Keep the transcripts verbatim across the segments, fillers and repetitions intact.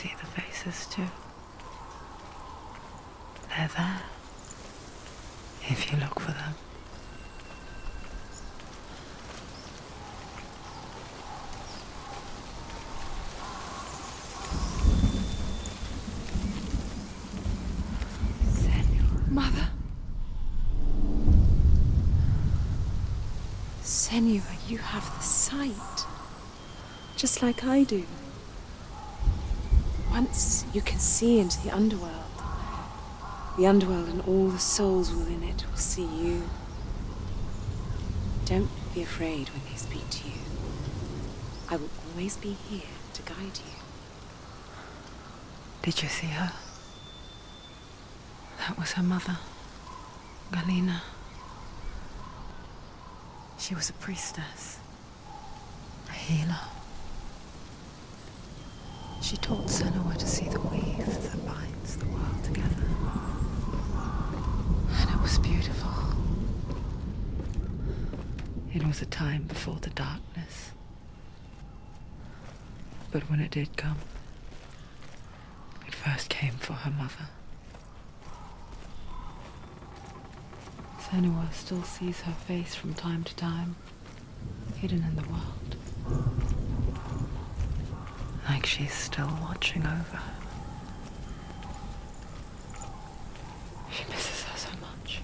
see the faces too. They're there, if you look for them. Mother. Senua, you have the sight. Just like I do. Once you can see into the underworld, the underworld and all the souls within it will see you. Don't be afraid when they speak to you. I will always be here to guide you. Did you see her? That was her mother, Galena. She was a priestess, a healer. She taught Senua to see the weave that binds the world together. And it was beautiful. It was a time before the darkness. But when it did come, it first came for her mother. Senua still sees her face from time to time, hidden in the world. Like she's still watching over her. She misses her so much.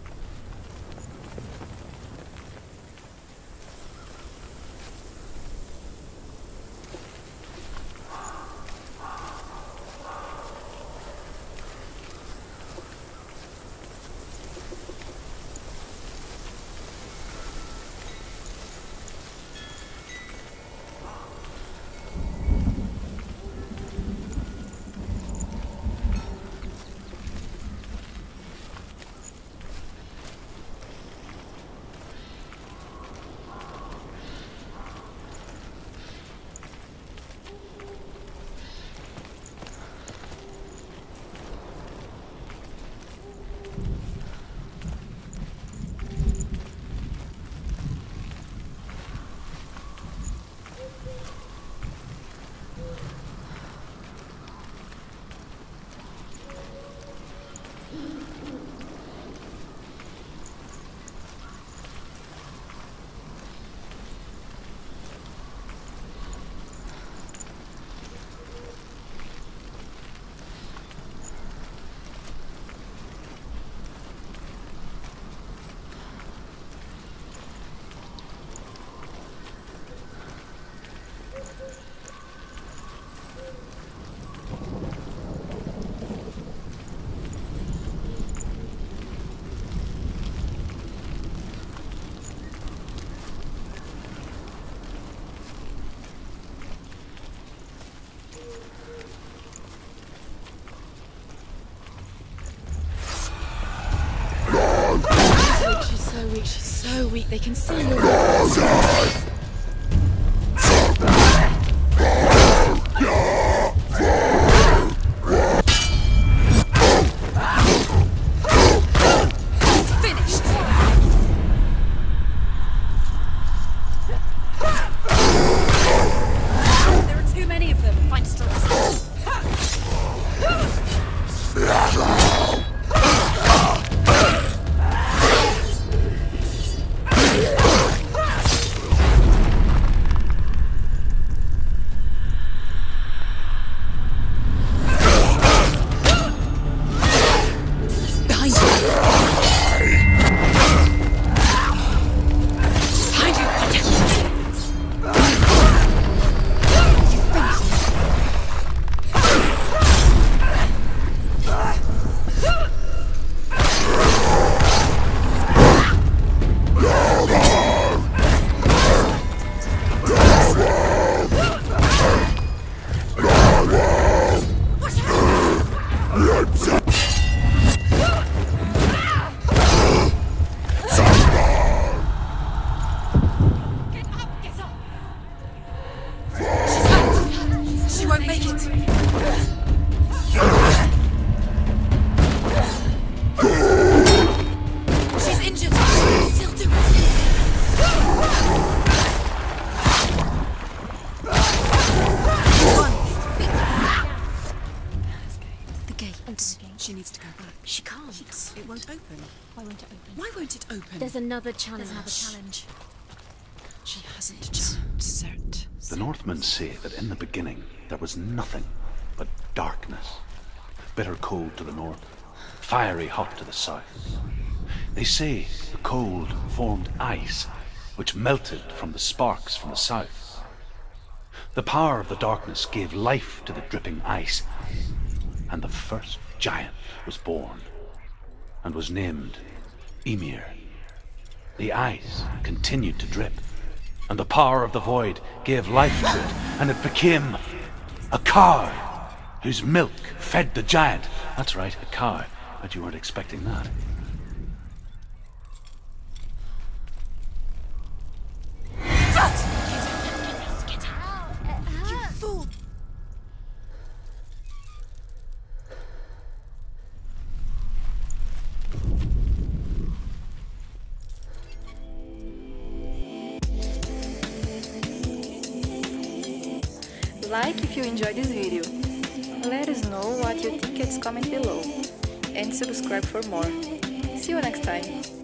She's so weak, she's so weak, they can see you. gate. Open the gate. She needs to go back. She can't. She can't. It won't open. Why won't it open? Why won't it open? There's another challenge. There's another challenge. She hasn't challenged. Cert. The Northmen say that in the beginning there was nothing but darkness. Bitter cold to the north, fiery hot to the south. They say the cold formed ice, which melted from the sparks from the south. The power of the darkness gave life to the dripping ice, and the first giant was born, and was named Ymir. The ice continued to drip, and the power of the void gave life to it, and it became a cow, whose milk fed the giant. That's right, a cow. Bet you weren't expecting that. You fool! Like if you enjoyed this video. Let us know what you think, it's comment below. And subscribe for more. See you next time.